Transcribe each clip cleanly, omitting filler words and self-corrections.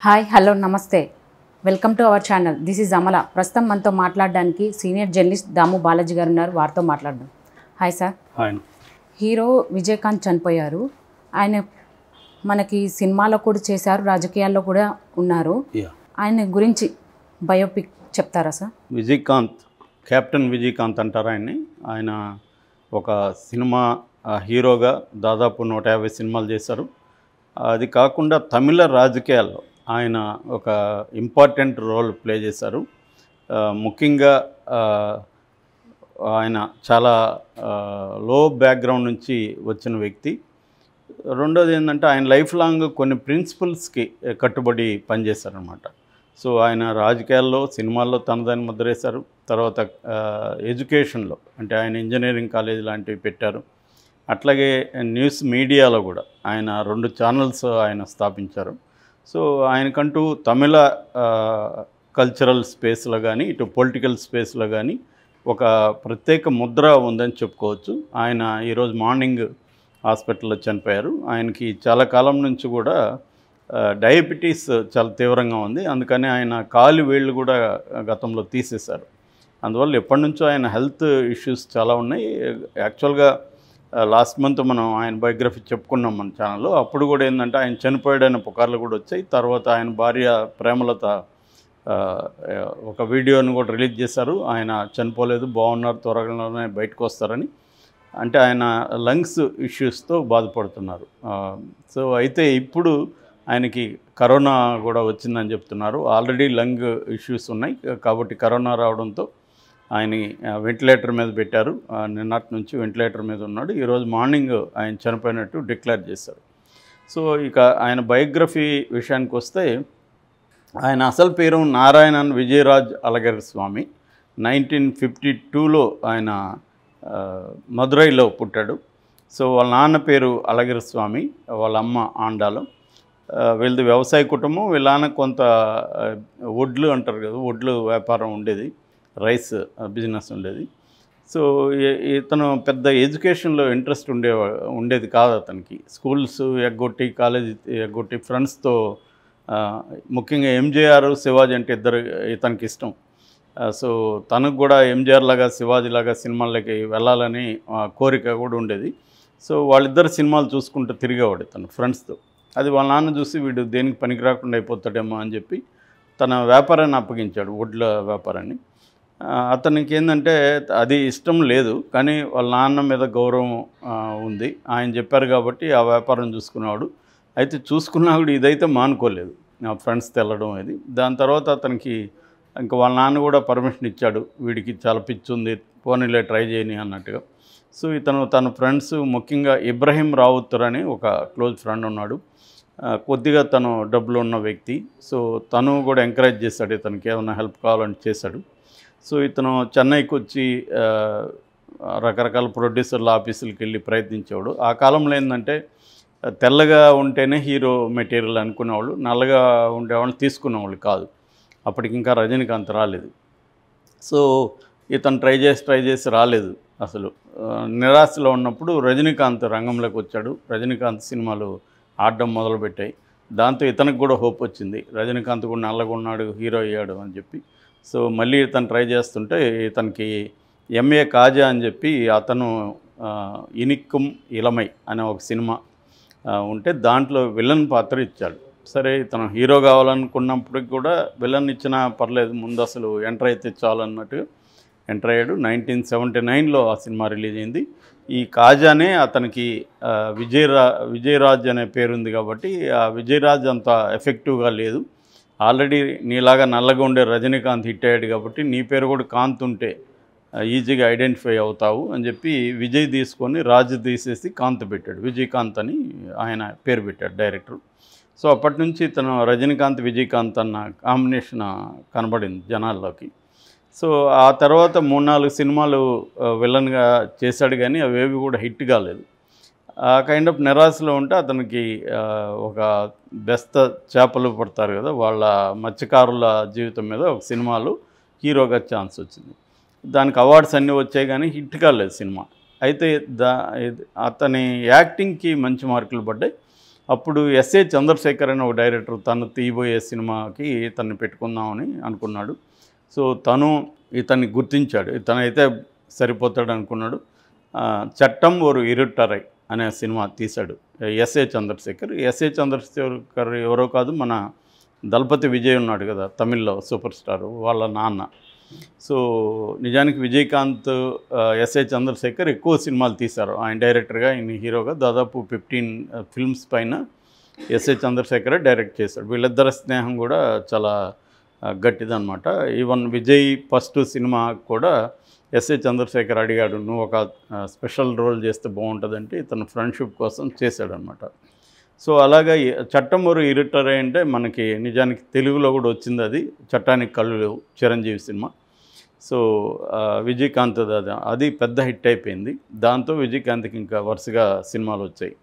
Hi hello నమస్తే welcome to our channel. This is Amala. ప్రస్తుతం మనతో మాట్లాడడానికి సీనియర్ జర్నలిస్ట్ దాము బాలాజీ గారు ఉన్నారు. వారితో మాట్లాడదాం. Hi sir. Hi. Hero Vijayakanth చనిపోయారు. ఆయన మనకి సినిమాలో కూడా చేశారు, రాజకీయాల్లో కూడా ఉన్నారు. ఆయన గురించి బయోపిక్ చెప్తారా సార్? విజయకాంత్, కెప్టెన్ విజయకాంత్ అంటారు ఆయన్ని. ఆయన ఒక సినిమా హీరోగా దాదాపు 150 సినిమాలు చేశారు. అది కాకుండా తమిళ రాజకీయాల్లో ఆయన ఒక ఇంపార్టెంట్ రోల్ ప్లే చేశారు. ముఖ్యంగా ఆయన చాలా లో బ్యాక్గ్రౌండ్ నుంచి వచ్చిన వ్యక్తి. రెండోది ఏంటంటే ఆయన లైఫ్ లాంగ్ కొన్ని ప్రిన్సిపల్స్కి కట్టుబడి పనిచేశారనమాట. సో ఆయన రాజకీయాల్లో, సినిమాల్లో తనదని ముద్రేశారు. తర్వాత ఎడ్యుకేషన్లో అంటే ఆయన ఇంజనీరింగ్ కాలేజ్ లాంటివి పెట్టారు. అట్లాగే న్యూస్ మీడియాలో కూడా ఆయన 2 ఛానల్స్ ఆయన స్థాపించారు. సో ఆయనకంటూ తమిళ కల్చరల్ స్పేస్లో కానీ, ఇటు పొలిటికల్ స్పేస్లో కానీ ఒక ప్రత్యేక ముద్ర ఉందని చెప్పుకోవచ్చు. ఆయన ఈరోజు మార్నింగ్ హాస్పిటల్లో చనిపోయారు. ఆయనకి చాలా కాలం నుంచి కూడా డయాబెటీస్ చాలా తీవ్రంగా ఉంది. అందుకని ఆయన కాలు వేళ్ళు కూడా గతంలో తీసేశారు. అందువల్ల ఎప్పటి నుంచో ఆయన హెల్త్ ఇష్యూస్ చాలా ఉన్నాయి. యాక్చువల్గా లాస్ట్ మంత్ మనం ఆయన బయోగ్రఫీ చెప్పుకున్నాం మన ఛానల్లో. అప్పుడు కూడా ఏంటంటే ఆయన చనిపోయాడనే పుకార్లు కూడా వచ్చాయి. తర్వాత ఆయన భార్య ప్రేమలత ఒక వీడియోని కూడా రిలీజ్ చేశారు. ఆయన చనిపోలేదు, బాగున్నారు, త్వరగానే బయటకు వస్తారని. అంటే ఆయన లంగ్స్ ఇష్యూస్తో బాధపడుతున్నారు. సో అయితే ఇప్పుడు ఆయనకి కరోనా కూడా వచ్చిందని చెప్తున్నారు. ఆల్రెడీ లంగ్ ఇష్యూస్ ఉన్నాయి కాబట్టి కరోనా రావడంతో ఆయన వెంటిలేటర్ మీద పెట్టారు. నిన్నటి నుంచి వెంటిలేటర్ మీద ఉన్నాడు. ఈరోజు మార్నింగ్ ఆయన చనిపోయినట్టు డిక్లేర్ చేశారు. సో ఇక ఆయన బయోగ్రఫీ విషయానికి వస్తే ఆయన అసలు పేరు నారాయణన్ విజయరాజ్ అలగిరి స్వామి. 1952లో ఆయన మదురైలో పుట్టాడు. సో వాళ్ళ నాన్న పేరు అలగిరి స్వామి, వాళ్ళ అమ్మ ఆండాలు. వీళ్ళది వ్యవసాయ కుటుంబం. వీళ్ళ నాన్న కొంత వడ్లు అంటారు కదా, వడ్లు వ్యాపారం ఉండేది, రైస్ బిజినెస్ ఉండేది. సో ఇతను పెద్ద ఎడ్యుకేషన్లో ఇంట్రెస్ట్ ఉండేది కాదు అతనికి. స్కూల్స్ ఎగ్గొట్టి, కాలేజీ ఎగ్గొట్టి, ఫ్రెండ్స్తో ముఖ్యంగా ఎంజీఆర్, శివాజీ అంటే ఇద్దరు ఇతనికి ఇష్టం. సో తనకు కూడా ఎంజీఆర్ లాగా, శివాజీ లాగా సినిమాలకి వెళ్ళాలని కోరిక కూడా ఉండేది. సో వాళ్ళిద్దరు సినిమాలు చూసుకుంటూ తిరిగేవాడు ఇతను ఫ్రెండ్స్తో. అది వాళ్ళ నాన్న చూసి వీడు దేనికి పనికి రాకుండా అయిపోతాడేమో అని చెప్పి తన వ్యాపారాన్ని అప్పగించాడు, వడ్ల వ్యాపారాన్ని. అతనికి ఏంటంటే అది ఇష్టం లేదు, కానీ వాళ్ళ నాన్న మీద గౌరవం ఉంది. ఆయన చెప్పారు కాబట్టి ఆ వ్యాపారం చూసుకున్నాడు. అయితే చూసుకున్నాడు, ఇదైతే మానుకోలేదు, ఫ్రెండ్స్తో వెళ్ళడం ఇది. దాని తర్వాత అతనికి ఇంకా వాళ్ళ నాన్న కూడా పర్మిషన్ ఇచ్చాడు, వీడికి చాలా పిచ్చి ఉంది, పోనీలే ట్రై చేయని అన్నట్టుగా. సో ఇతను తన ఫ్రెండ్స్, ముఖ్యంగా ఇబ్రహీం రావుత్తర్ అని ఒక క్లోజ్ ఫ్రెండ్ ఉన్నాడు, కొద్దిగా తను డబ్బులు ఉన్న వ్యక్తి. సో తను కూడా ఎంకరేజ్ చేశాడు, ఇతనికి ఏమైనా హెల్ప్ కావాలని చేశాడు. సో ఇతను చెన్నైకి వచ్చి రకరకాల ప్రొడ్యూసర్ల ఆఫీసులకు వెళ్ళి ప్రయత్నించేవాడు. ఆ కాలంలో ఏంటంటే తెల్లగా ఉంటేనే హీరో మెటీరియల్ అనుకునేవాళ్ళు, నల్లగా ఉండేవాళ్ళు తీసుకునేవాళ్ళు కాదు. అప్పటికి ఇంకా రజనీకాంత్ రాలేదు. సో ఇతను ట్రై చేసి రాలేదు. అసలు నిరాశలో ఉన్నప్పుడు రజనీకాంత్ రంగంలోకి వచ్చాడు. రజనీకాంత్ సినిమాలు ఆడడం మొదలుపెట్టాయి. దాంతో ఇతనికి కూడా హోప్ వచ్చింది, రజనీకాంత్ కూడా నల్లగా ఉన్నాడు, హీరో అయ్యాడు అని చెప్పి. సో మళ్ళీ ఇతను ట్రై చేస్తుంటే ఇతనికి ఎంఏ కాజా అని చెప్పి అతను ఇనిక్కుం ఇలమై అనే ఒక సినిమా ఉంటే దాంట్లో విలన్ పాత్ర ఇచ్చాడు. సరే ఇతను హీరో కావాలనుకున్నప్పటికి కూడా విలన్ ఇచ్చినా పర్లేదు, ముందు అసలు ఎంటర్ అయితే చాలన్నట్టుగా ఎంటర్ అయ్యాడు. 1979లో ఆ సినిమా రిలీజ్ అయింది. ఈ కాజానే అతనికి విజయరాజ్ అనే పేరుంది కాబట్టి ఆ విజయరాజ్ అంత ఎఫెక్టివ్గా లేదు. ఆల్రెడీ నీలాగా నల్లగా ఉండే రజనీకాంత్ హిట్ అయ్యాడు కాబట్టి నీ పేరు కూడా కాంత్ ఉంటే ఈజీగా ఐడెంటిఫై అవుతావు అని చెప్పి విజయ్ తీసుకొని రాజు తీసేసి కాంత్ పెట్టాడు. విజయకాంత్ అని ఆయన పేరు పెట్టాడు డైరెక్టర్. సో అప్పటి నుంచి ఇతను రజనీకాంత్, విజయకాంత్ అన్న కాంబినేషన్ కనబడింది జనాల్లోకి. సో ఆ తర్వాత 3-4 సినిమాలు విలన్గా చేశాడు, కానీ అవేవి కూడా హిట్ కాలేదు. ఆ కైండ్ ఆఫ్ నిరాశలో ఉంటే అతనికి ఒక బెస్త చేపలు పడతారు కదా, వాళ్ళ మత్స్యకారుల జీవితం మీద ఒక సినిమాలో హీరోగా ఛాన్స్ వచ్చింది. దానికి అవార్డ్స్ అన్నీ వచ్చాయి, కానీ హిట్ కాలేదు సినిమా. అయితే అతని యాక్టింగ్కి మంచి మార్కులు పడ్డాయి. అప్పుడు ఎస్ఏ చంద్రశేఖర్ అనే ఒక డైరెక్టర్ తను తీయబోయే సినిమాకి తను పెట్టుకుందామని అనుకున్నాడు. సో తను ఇతన్ని గుర్తించాడు, ఇతనైతే సరిపోతాడు అనుకున్నాడు. చట్టం ఓరు ఇరుట్టరై అనే సినిమా తీశాడు ఎస్ఏ చంద్రశేఖర్. ఎస్ఏ చంద్రశేఖర్ ఎవరో కాదు, మన దళపతి విజయ్ ఉన్నాడు కదా తమిళ్లో సూపర్ స్టార్, వాళ్ళ నాన్న. సో నిజానికి విజయకాంత్ ఎస్ఏ చంద్రశేఖర్ ఎక్కువ సినిమాలు తీశారు. ఆయన డైరెక్టర్గా, ఆయన హీరోగా దాదాపు 15 ఫిల్మ్స్ పైన ఎస్ఏ చంద్రశేఖరే డైరెక్ట్ చేశాడు. వీళ్ళిద్దరి స్నేహం కూడా చాలా గట్టిదనమాట. ఈవెన్ విజయ్ ఫస్ట్ సినిమా కూడా ఎస్ఏ చంద్రశేఖర్ అడిగాడు, నువ్వు ఒక స్పెషల్ రోల్ చేస్తే బాగుంటుందంటే ఇతను ఫ్రెండ్షిప్ కోసం చేశాడనమాట. సో అలాగా చట్టం ఓరు ఇరుట్టరై అంటే మనకి నిజానికి తెలుగులో కూడా వచ్చింది, అది చట్టానికి కళ్ళు లేవు, చిరంజీవి సినిమా. సో విజయకాంత్ అది పెద్ద హిట్ అయిపోయింది. దాంతో విజయకాంత్కి ఇంకా వరుసగా సినిమాలు వచ్చాయి.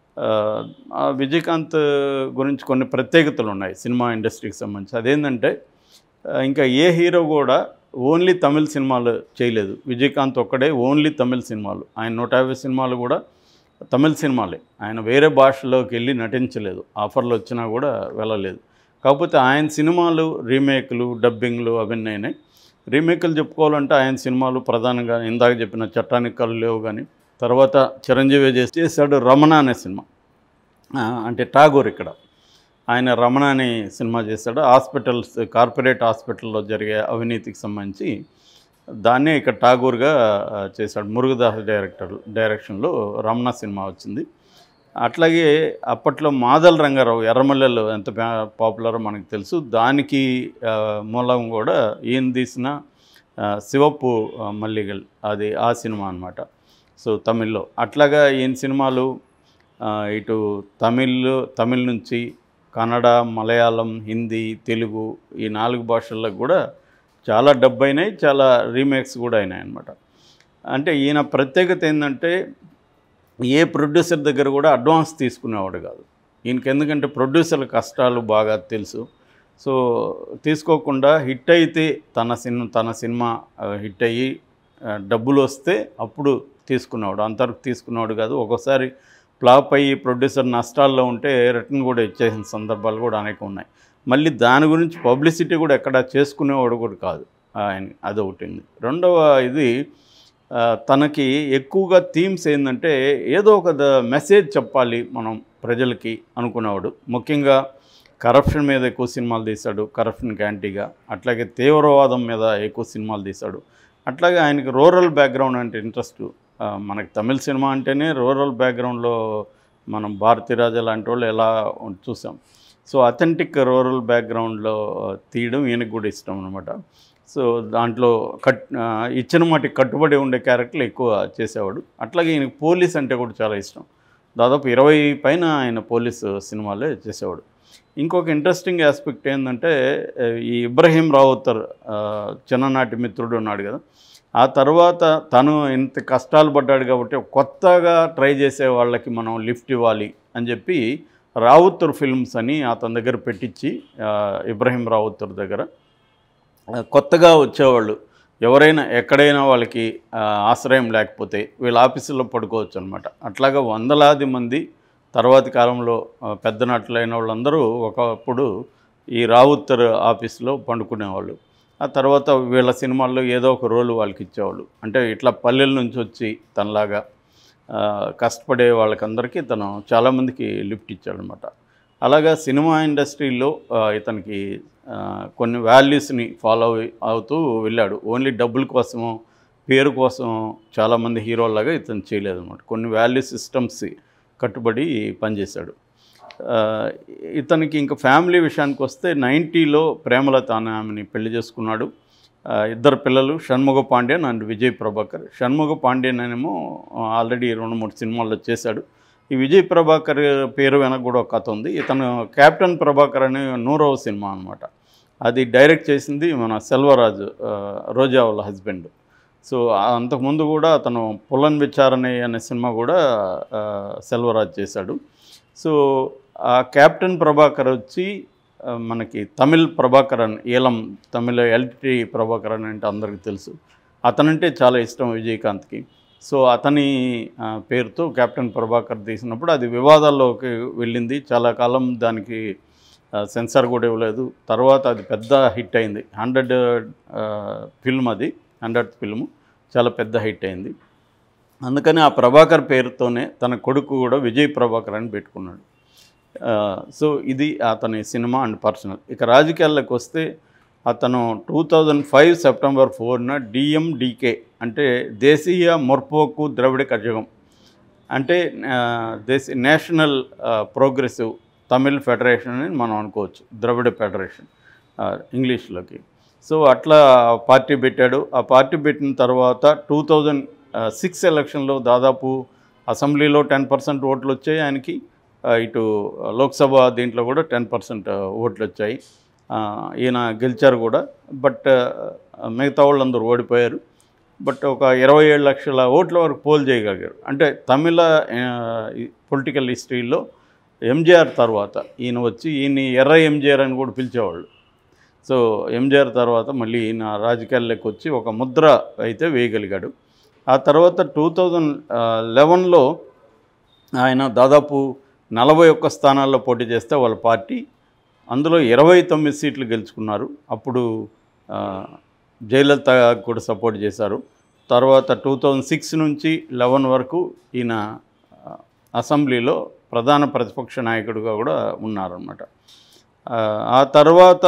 విజయకాంత్ గురించి కొన్ని ప్రత్యేకతలు ఉన్నాయి సినిమా ఇండస్ట్రీకి సంబంధించి. అదేంటంటే ఇంకా ఏ హీరో కూడా ఓన్లీ తమిళ్ సినిమాలు చేయలేదు. విజయకాంత్ ఒక్కడే ఓన్లీ తమిళ్ సినిమాలు. ఆయన 150 సినిమాలు కూడా తమిళ్ సినిమాలే. ఆయన వేరే భాషలోకి వెళ్ళి నటించలేదు, ఆఫర్లు వచ్చినా కూడా వెళ్ళలేదు. కాకపోతే ఆయన సినిమాలు రీమేక్లు, డబ్బింగ్లు అవన్నీ అయినాయి. రీమేక్లు చెప్పుకోవాలంటే ఆయన సినిమాలు ప్రధానంగా ఇందాక చెప్పిన చట్టానికి కళ్ళు లేవు, కానీ తర్వాత చిరంజీవి చేశాడు రమణ అనే సినిమా, అంటే ఠాగూర్. ఇక్కడ ఆయన రమణ అనే సినిమా చేశాడు. హాస్పిటల్స్, కార్పొరేట్ హాస్పిటల్లో జరిగే అవినీతికి సంబంధించి దాన్నే ఇక్కడ ఠాగూర్గా చేశాడు. మురుగదాస్ డైరెక్షన్లో రమణ సినిమా వచ్చింది. అట్లాగే అప్పట్లో మాదల రంగారావు ఎర్రమల్లెలు ఎంత పాపులరో మనకు తెలుసు. దానికి మూలం కూడా ఈయన తీసిన శివప్పు మల్లిగల్, అది ఆ సినిమా అన్నమాట. సో తమిళ్లో అట్లాగా ఈయన సినిమాలు ఇటు తమిళ్ నుంచి కన్నడ, మలయాళం, హిందీ, తెలుగు ఈ 4 భాషల్లో కూడా చాలా డబ్ అయినాయి, చాలా రీమేక్స్ కూడా అయినాయి అన్నమాట. అంటే ఈయన ప్రత్యేకత ఏంటంటే ఏ ప్రొడ్యూసర్ దగ్గర కూడా అడ్వాన్స్ తీసుకునేవాడు కాదు ఈయనకి, ఎందుకంటే ప్రొడ్యూసర్ల కష్టాలు బాగా తెలుసు. సో తీసుకోకుండా హిట్ అయితే తన సినిమా హిట్ అయ్యి డబ్బులు వస్తే అప్పుడు తీసుకునేవాడు, అంతవరకు తీసుకునేవాడు కాదు. ఒక్కోసారి ఫ్లాప్ అయ్యి ప్రొడ్యూసర్ నష్టాల్లో ఉంటే రిటర్న్ కూడా ఇచ్చేసిన సందర్భాలు కూడా అనేక ఉన్నాయి. మళ్ళీ దాని గురించి పబ్లిసిటీ కూడా ఎక్కడ చేసుకునేవాడు కూడా కాదు ఆయన, అదొకటి ఉంది. రెండవ ఇది తనకి ఎక్కువగా థీమ్స్ ఏంటంటే ఏదో ఒక మెసేజ్ చెప్పాలి మనం ప్రజలకి అనుకునేవాడు. ముఖ్యంగా కరప్షన్ మీద ఎక్కువ సినిమాలు తీశాడు, కరప్షన్కి యాంటీగా. అట్లాగే తీవ్రవాదం మీద ఎక్కువ సినిమాలు తీశాడు. అట్లాగే ఆయనకి రూరల్ బ్యాక్గ్రౌండ్ అంటే ఇంట్రెస్ట్. మనకి తమిళ సినిమా అంటేనే రూరల్ బ్యాక్గ్రౌండ్లో మనం భారతీరాజా లాంటి వాళ్ళు ఎలా చూసాం. సో అథెంటిక్ రూరల్ బ్యాక్గ్రౌండ్లో తీయడం ఈయనకు కూడా ఇష్టం అనమాట. సో దాంట్లో ఇచ్చిన మాటికి కట్టుబడి ఉండే క్యారెక్టర్లు ఎక్కువ చేసేవాడు. అట్లాగే ఈయనకు పోలీస్ అంటే కూడా చాలా ఇష్టం. దాదాపు 20 పైన ఆయన పోలీసు సినిమాలే చేసేవాడు. ఇంకొక ఇంట్రెస్టింగ్ ఆస్పెక్ట్ ఏంటంటే ఈ ఇబ్రహీం రావుతర్ చిన్ననాటి మిత్రుడు ఉన్నాడు కదా, ఆ తర్వాత తను ఇంత కష్టాలు పడ్డాడు కాబట్టి కొత్తగా ట్రై చేసే వాళ్ళకి మనం లిఫ్ట్ ఇవ్వాలి అని చెప్పి రావుతర్ ఫిల్మ్స్ అని అతని దగ్గర పెట్టించి, ఇబ్రహీం రావుతర్ దగ్గర కొత్తగా వచ్చేవాళ్ళు ఎవరైనా ఎక్కడైనా వాళ్ళకి ఆశ్రయం లేకపోతే వీళ్ళ ఆఫీసుల్లో పడుకోవచ్చు అనమాట. అట్లాగా వందలాది మంది తర్వాతి కాలంలో పెద్ద నటులైన వాళ్ళందరూ ఒకప్పుడు ఈ రావుతర్ ఆఫీస్లో పండుకునేవాళ్ళు. ఆ తర్వాత వీళ్ళ సినిమాల్లో ఏదో ఒక రోలు వాళ్ళకి ఇచ్చేవాళ్ళు. అంటే ఇట్లా పల్లెల నుంచి వచ్చి తనలాగా కష్టపడే వాళ్ళకందరికీ తను చాలామందికి లిఫ్ట్ ఇచ్చాడనమాట. అలాగా సినిమా ఇండస్ట్రీలో ఇతనికి కొన్ని వాల్యూస్ని ఫాలో అవుతూ వెళ్ళాడు. ఓన్లీ డబ్బుల కోసమో పేరు కోసం చాలామంది హీరోలాగా ఇతను చేయలేదన్నమాట. కొన్ని వాల్యూ సిస్టమ్స్ కట్టుబడి పనిచేశాడు. ఇతనికి ఇంకా ఫ్యామిలీ విషయానికి వస్తే 90లో ప్రేమలత ఆమెని పెళ్లి చేసుకున్నాడు. 2 పిల్లలు, షణ్ముగ పాండ్యన్ అండ్ విజయ్ ప్రభాకర్. షణ్ముగ పాండ్యన్ అనేమో ఆల్రెడీ 2-3 సినిమాల్లో చేశాడు. ఈ విజయ్ ప్రభాకర్ పేరు వెనక కూడా ఒక కథ ఉంది. ఇతను కెప్టెన్ ప్రభాకర్ అనే 100వ సినిమా అనమాట. అది డైరెక్ట్ చేసింది మన సెల్వరాజు, రోజా వాళ్ళ హస్బెండ్. సో అంతకుముందు కూడా అతను పులన్ విచారణే అనే సినిమా కూడా సెల్వరాజు చేశాడు. సో ఆ కెప్టెన్ ప్రభాకర్ వచ్చి మనకి తమిళ్ ప్రభాకరన్, ఏలం తమిళ ఎల్టీ ప్రభాకరన్ అంటే అందరికీ తెలుసు. అతనంటే చాలా ఇష్టం విజయకాంత్కి. సో అతని పేరుతో కెప్టెన్ ప్రభాకర్ తీసినప్పుడు అది వివాదాల్లోకి వెళ్ళింది. చాలా కాలం దానికి సెన్సార్ కూడా ఇవ్వలేదు. తర్వాత అది పెద్ద హిట్ అయింది. 100 ఫిల్మ్, అది 100th ఫిల్ము చాలా పెద్ద హిట్ అయింది. అందుకని ఆ ప్రభాకర్ పేరుతోనే తన కొడుకు కూడా విజయ్ ప్రభాకర్ అని పెట్టుకున్నాడు. సో ఇది అతని సినిమా అండ్ పర్సనల్. ఇక రాజకీయాల్లోకి వస్తే అతను 2005 సెప్టెంబర్ 4న డిఎండికే అంటే దేశీయ ముర్పోకు ద్రవిడ కజగం అంటే నేషనల్ ప్రోగ్రెసివ్ తమిళ్ ఫెడరేషన్ అని మనం అనుకోవచ్చు, ద్రవిడ ఫెడరేషన్ ఇంగ్లీష్లోకి. సో అట్లా పార్టీ పెట్టాడు. ఆ పార్టీ పెట్టిన తర్వాత 2006 ఎలక్షన్లో దాదాపు అసెంబ్లీలో 10% ఓట్లు వచ్చాయి ఆయనకి, ఇటు లోక్సభ దీంట్లో కూడా 10% ఓట్లు వచ్చాయి. ఈయన గెలిచారు కూడా. బట్ మిగతా వాళ్ళందరూ ఓడిపోయారు. బట్ ఒక 27 లక్షల ఓట్ల వరకు పోల్ చేయగలిగారు. అంటే తమిళ పొలిటికల్ హిస్టరీలో ఎంజీఆర్ తర్వాత ఈయన వచ్చి ఈయన్ని ఎర్ర ఎంజీఆర్ అని కూడా పిలిచేవాళ్ళు. సో ఎంజీఆర్ తర్వాత మళ్ళీ ఈయన రాజకీయాల్లోకి వచ్చి ఒక ముద్ర అయితే వేయగలిగాడు. ఆ తర్వాత 2011లో ఆయన దాదాపు 41 స్థానాల్లో పోటీ చేస్తే వాళ్ళ పార్టీ అందులో 29 సీట్లు గెలుచుకున్నారు. అప్పుడు జయలలిత కూడా సపోర్ట్ చేశారు. తర్వాత 2006 నుంచి 11 వరకు ఈయన అసెంబ్లీలో ప్రధాన ప్రతిపక్ష నాయకుడిగా కూడా ఉన్నారన్నమాట. ఆ తర్వాత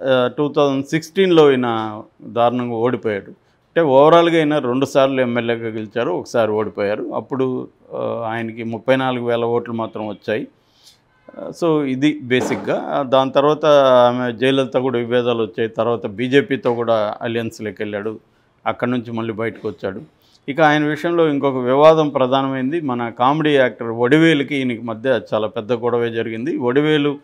2016లో ఈయన దారుణంగా ఓడిపోయాడు. అంటే ఓవరాల్గా అయినా 2 సార్లు ఎమ్మెల్యేగా గెలిచారు, ఒకసారి ఓడిపోయారు. అప్పుడు ఆయనకి 34,000 ఓట్లు మాత్రం వచ్చాయి. సో ఇది బేసిక్గా. దాని తర్వాత ఆమె జయలలిత కూడా విభేదాలు వచ్చాయి. తర్వాత బీజేపీతో కూడా అలయన్స్లోకి వెళ్ళాడు. అక్కడి నుంచి మళ్ళీ బయటకు వచ్చాడు. ఇక ఆయన విషయంలో ఇంకొక వివాదం ప్రధానమైంది. మన కామెడీ యాక్టర్ వడివేలుకి ఈయనకి మధ్య చాలా పెద్ద గొడవే జరిగింది. వడివేలు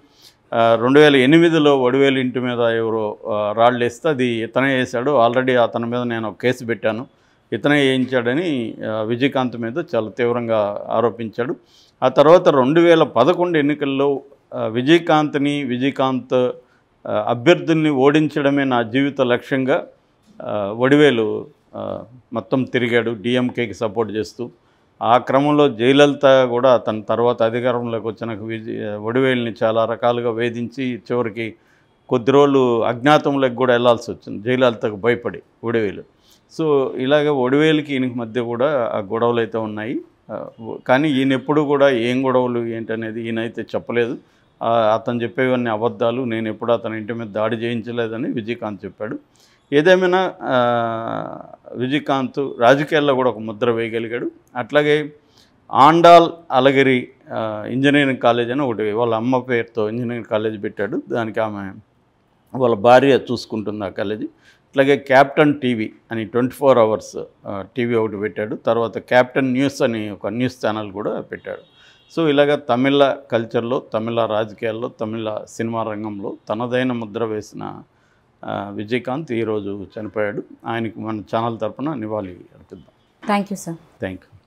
2008లో వడివేలు ఇంటి మీద ఎవరో రాళ్ళు వేస్తే అది ఇతనే వేశాడు. ఆల్రెడీ అతని మీద నేను కేసు పెట్టాను, ఇతనే వేయించాడని విజయకాంత్ మీద చాలా తీవ్రంగా ఆరోపించాడు. ఆ తర్వాత 2011 ఎన్నికల్లో విజయకాంత్ అభ్యర్థుల్ని ఓడించడమే నా జీవిత లక్ష్యంగా వడివేలు మొత్తం తిరిగాడు, డిఎంకేకి సపోర్ట్ చేస్తూ. ఆ క్రమంలో జయలలిత కూడా తన తర్వాత అధికారంలోకి వచ్చిన వడివేలుని చాలా రకాలుగా వేధించి చివరికి కొద్ది రోజులు అజ్ఞాతంలోకి కూడా వెళ్లాల్సి వచ్చింది జయలలితకు భయపడి వడివేలు. సో ఇలాగ వడివేలుకి ఈయనకి మధ్య కూడా ఆ గొడవలు అయితే ఉన్నాయి. కానీ ఈయన ఎప్పుడు కూడా ఏం గొడవలు ఏంటనేది ఈయనైతే చెప్పలేదు. అతను చెప్పేవన్నీ అబద్ధాలు, నేను ఎప్పుడు అతని ఇంటి మీద దాడి చేయించలేదని విజయకాంత్ చెప్పాడు. ఏదేమైనా విజయకాంత్ రాజకీయాల్లో కూడా ఒక ముద్ర వేయగలిగాడు. అట్లాగే ఆండాల్ అలగిరి ఇంజనీరింగ్ కాలేజ్ అని ఒకటి వాళ్ళ అమ్మ పేరుతో ఇంజనీరింగ్ కాలేజ్ పెట్టాడు. దానికి ఆమె వాళ్ళ భార్య చూసుకుంటుంది ఆ కాలేజీ. అట్లాగే క్యాప్టెన్ టీవీ అని 24 hours టీవీ ఒకటి పెట్టాడు. తర్వాత క్యాప్టెన్ న్యూస్ అని ఒక న్యూస్ ఛానల్ కూడా పెట్టాడు. సో ఇలాగ తమిళ కల్చర్లో, తమిళ రాజకీయాల్లో, తమిళ సినిమా రంగంలో తనదైన ముద్ర వేసిన విజయకాంత్ ఈరోజు చనిపోయాడు. ఆయనకు మన ఛానల్ తరపున నివాళి అర్పిద్దాం. Thank you sir. Thank you.